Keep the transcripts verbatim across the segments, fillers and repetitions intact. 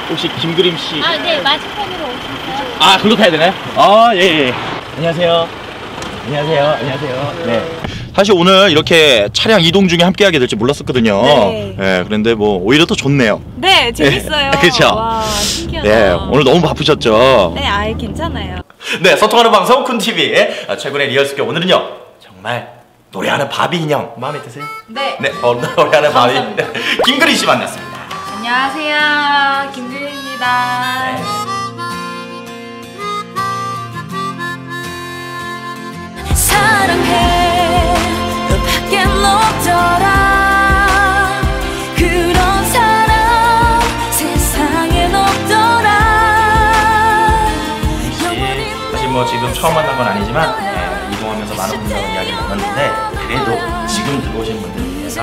혹시 김그림 씨? 아, 네, 맞은편으로 오셨어요. 아, 글로 타야 되나요? 아, 예, 예. 안녕하세요. 안녕하세요. 안녕하세요. 네. 사실 오늘 이렇게 차량 이동 중에 함께하게 될지 몰랐었거든요. 네. 네, 그런데 뭐 오히려 더 좋네요. 네, 재밌어요. 그렇죠. 와, 신기하다. 네, 오늘 너무 바쁘셨죠? 네, 아예 괜찮아요. 네, 소통하는 방송 쿤티비 최근의 리얼스케 오늘은요 정말 노래하는 바비 인형 마음에 드세요? 네. 네, 어, 노래하는 바비 김그림 씨 만났습니다. 안녕하세요, 김그림입니다. 네. 사랑해 너밖에 없더라 그런 사람 세상엔 없더라 사실 뭐 지금 처음 만난 건 아니지만 네, 이동하면서 많은 분들하고 이야기 나눴는데 그래도 지금 들어오신 분들을 위해서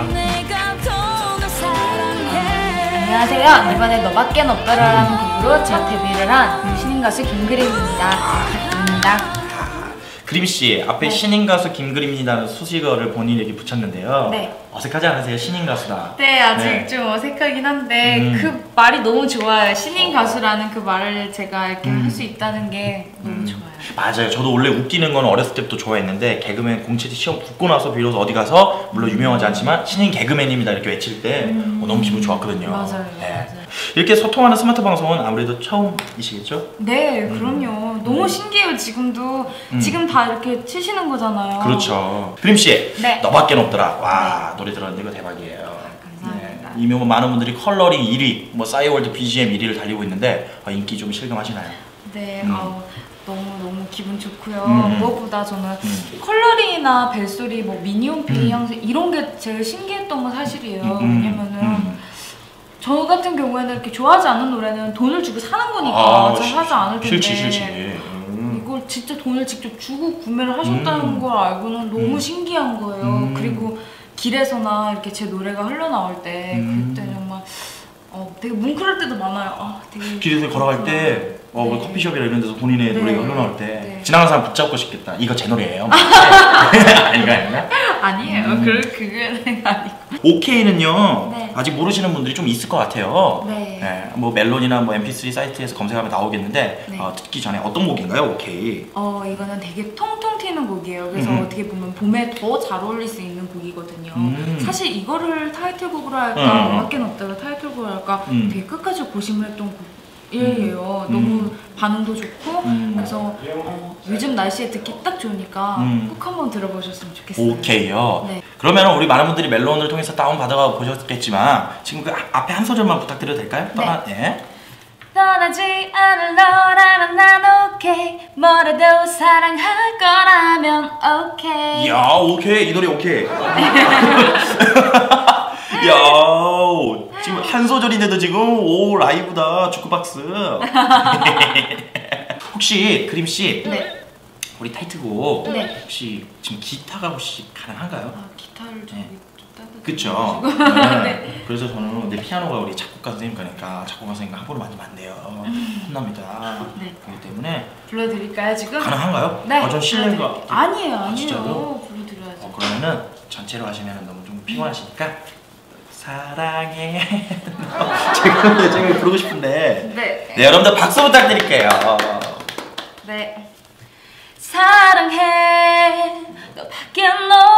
안녕하세요. 이번에 너밖에 없더라라는 곡으로 첫 데뷔를 한 신인 가수 김그림입니다. 반갑습니다. 그림 씨 앞에 네. 신인 가수 김그림이라는 수식어를 본인이 이렇게 붙였는데요. 네. 어색하지 않으세요? 신인 가수다. 네, 아직 네. 좀 어색하긴 한데 음. 그 말이 너무 좋아요. 신인 가수라는 그 말을 제가 이렇게 음. 할 수 있다는 게 너무 음. 좋아요. 맞아요. 저도 원래 웃기는 건 어렸을 때부터 좋아했는데 개그맨 공채 시험 붙고 나서 비로소 어디 가서 물론 유명하지 않지만 신인 개그맨입니다 이렇게 외칠 때 음. 어, 너무 기분 좋았거든요. 맞아요, 네. 맞아요. 이렇게 소통하는 스마트 방송은 아무래도 처음이시겠죠? 네, 그럼요. 너무 음. 신기해요. 지금도 음. 지금 다 이렇게 치시는 거잖아요. 그렇죠. 그림 씨, 네. 너밖에 없더라. 와 노래 들었는데 이거 대박이에요. 감사합니다. 네. 이미 뭐 많은 분들이 컬러링 일 위, 뭐 싸이월드 비지엠 일 위를 달리고 있는데 어, 인기 좀 실감하시나요? 네, 음. 어, 너무 너무 기분 좋고요. 음. 무엇보다 저는 음. 컬러링이나 벨소리, 뭐 미니홈피 음. 형식 이런 게 제일 신기했던 건 사실이에요. 음. 왜냐면은 음. 저 같은 경우에는 이렇게 좋아하지 않는 노래는 돈을 주고 사는 거니까 아, 잘 시- 하지 않을 텐데 싫지 싫지. 음. 이걸 진짜 돈을 직접 주고 구매를 하셨다는 음. 걸 알고는 너무 음. 신기한 거예요. 음. 그리고 길에서나 이렇게 제 노래가 흘러나올 때 음. 그때 정말 어, 되게 뭉클할 때도 많아요. 아, 되게 길에서 걸어갈 때 어, 뭐 네. 커피숍이나 이런 데서 본인의 네. 노래가 흘러나올 때 네. 지나가는 사람 붙잡고 싶겠다. 이거 제 노래예요. 아닌가 아닌가? 아니에요. 음. 그 그게 아니고. 오케이는요. 네. 아직 모르시는 분들이 좀 있을 것 같아요. 네. 네, 뭐 멜론이나 뭐 엠피쓰리 사이트에서 검색하면 나오겠는데 네. 어, 듣기 전에 어떤 곡인가요? 오케이. 어 이거는 되게 통통 튀는 곡이에요. 그래서 음. 어떻게 보면 봄에 더 잘 어울릴 수 있는 곡이거든요. 음. 사실 이거를 타이틀곡으로 할까, 음. 너밖에 없다가 타이틀곡으로 할까 음. 되게 끝까지 고심을 했던 곡이에요. 음. 너무 음. 반응도 좋고 음. 그래서 어, 요즘 날씨에 듣기 딱 좋으니까 음. 꼭 한번 들어보셨으면 좋겠어요. 오케이요. 네. 그러면 우리 많은 분들이 멜론을 통해서 다운 받아가 보셨겠지만 지금 그 아- 앞에 한 소절만 부탁드려도 될까요? 네. 떠나, 네. 떠나지 않을 너라면 난 오케이 뭐라도 사랑할 거라면 오케이 야 오케이 이 노래 오케이. 야 지금 한 소절인데도 지금 오 라이브다 주크박스. 혹시 그림 씨 네. 우리 타이틀곡 네. 혹시 지금 기타가 혹시 가능한가요? 아, 기타를 좀, 네. 좀 따뜻해. 그쵸. 네. 네. 그래서 저는 내 피아노가 우리 작곡가 선생님 거니까 작곡가 선생님과 함부로 만지면 안 돼요. 혼납니다. 네. 그렇기 때문에 불러드릴까요 지금? 가능한가요? 네. 아, 전 실례가. 아니에요, 아, 아니에요. 진짜로? 불러드려야죠. 어, 그러면은 전체로 하시면 너무 좀 피곤하시니까 사랑해. 제가 제가 부르고 싶은데. 네. 네 여러분들 박수 부탁드릴게요. 네. 사랑해 너밖에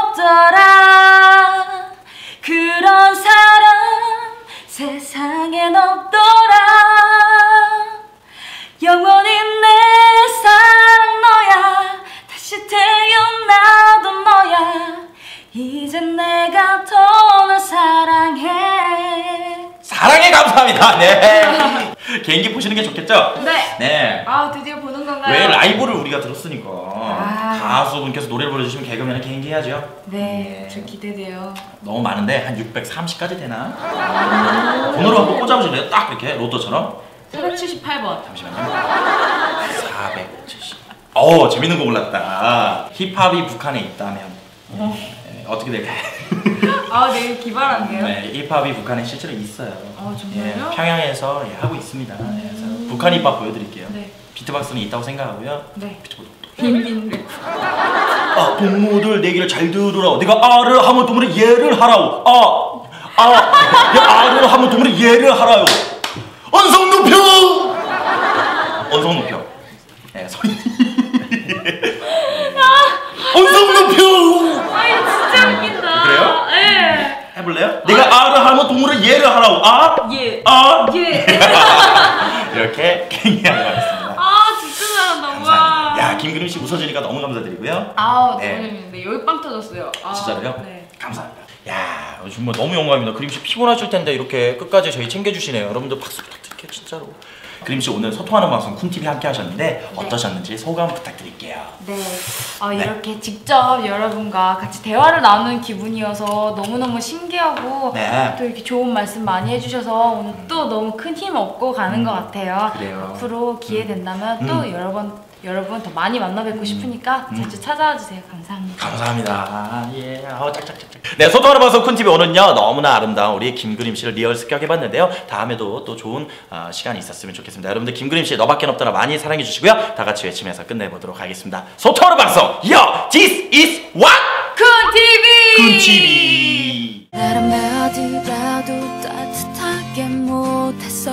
없더라 그런 사람 세상엔 없더라 영원히 내 사랑 너야 다시 태어나도 너야 이제 내가 더 널 사랑해 사랑해 감사합니다. 네. 개인기 보시는 게 좋겠죠? 네. 네. 아 드디어 보는 건가요? 왜 라이브를 우리가 들었으니까 아. 가수분께서 노래를 불러주시면 개그맨은 개인기 해야죠. 네, 저 기대돼요. 너무 많은데 한 육백삼십까지 되나? 번호로 한번 꽂아보실래요? 딱 이렇게 로또처럼. 사백칠십팔 번. 잠시만요. 사백칠십. 어 재밌는 거 골랐다. 힙합이 북한에 있다면 어. 네, 어떻게 될까요? 아, 네, 기발한데요? 네, 힙합이 북한에 실제로 있어요. 아, 정말요? 예, 평양에서 예, 하고 있습니다. 네, 그래서 북한 힙합 보여드릴게요. 네. 비트박스는 있다고 생각하고요. 네. 비트박스. 빈빈 랩. 아 동무들 내 얘기를 잘 들으라. 내가 아를 하면 동물이 예를 하라고. 아, 아, 야, 아를 하면 동물이 예를 하라요. 언성 높여! 언성 높여. 네, 소리. 언성 높여! 아 이거 진짜 웃긴다. 그래요? 예. 해볼래요? 내가 아를 하면 동물은 예를 하라고. 아? 예. 아? 예. 이렇게 갱이하게 하겠습니다. 아 진짜 잘한다. 와. 감사합니다. 야, 김그림 씨 웃어주니까 너무 감사드리고요. 아우 네. 너무 재밌는데 여기 빵 터졌어요. 아, 진짜로요? 네. 감사합니다. 야, 정말 너무 영광입니다. 그림 씨 피곤하실 텐데 이렇게 끝까지 저희 챙겨주시네요. 여러분들 박수 부탁드릴게요, 진짜로. 그림 씨 오늘 소통하는 방송 쿤티비 함께 하셨는데 어떠셨는지 소감 부탁드릴게요. 네, 어, 이렇게 직접 여러분과 같이 대화를 나누는 기분이어서 너무너무 신기하고 네. 또 이렇게 좋은 말씀 많이 해주셔서 오늘 또 너무 큰 힘 얻고 가는 것 같아요. 그래요. 앞으로 기회 된다면 음. 또 여러 번 여러분 더 많이 만나 뵙고 싶으니까 자주 찾아와 주세요. 감사합니다. 감사합니다. 아, 예. 아, 짝짝짝짝. 네, 소통하는 방송 쿤티비 오늘요 너무나 아름다운 우리 김그림 씨를 리얼 습격해봤는데요. 다음에도 또 좋은 어, 시간이 있었으면 좋겠습니다. 여러분들 김그림 씨 너밖에 없더라 많이 사랑해 주시고요. 다 같이 외치면서 끝내보도록 하겠습니다. 소통하는 방송, 요, this is what? 쿤티비. 쿤티비. 나란 어디 봐도 따뜻하게 못했어.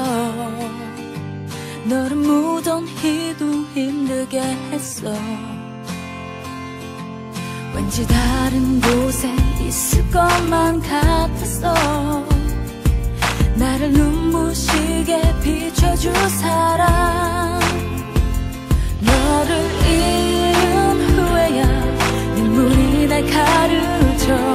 너를 무던히도 힘들게 했어. 왠지 다른 곳에 있을 것만 같았어. 나를 눈부시게 비춰줄 사람. 너를 잃은 후에야 눈물이 날 가르쳐.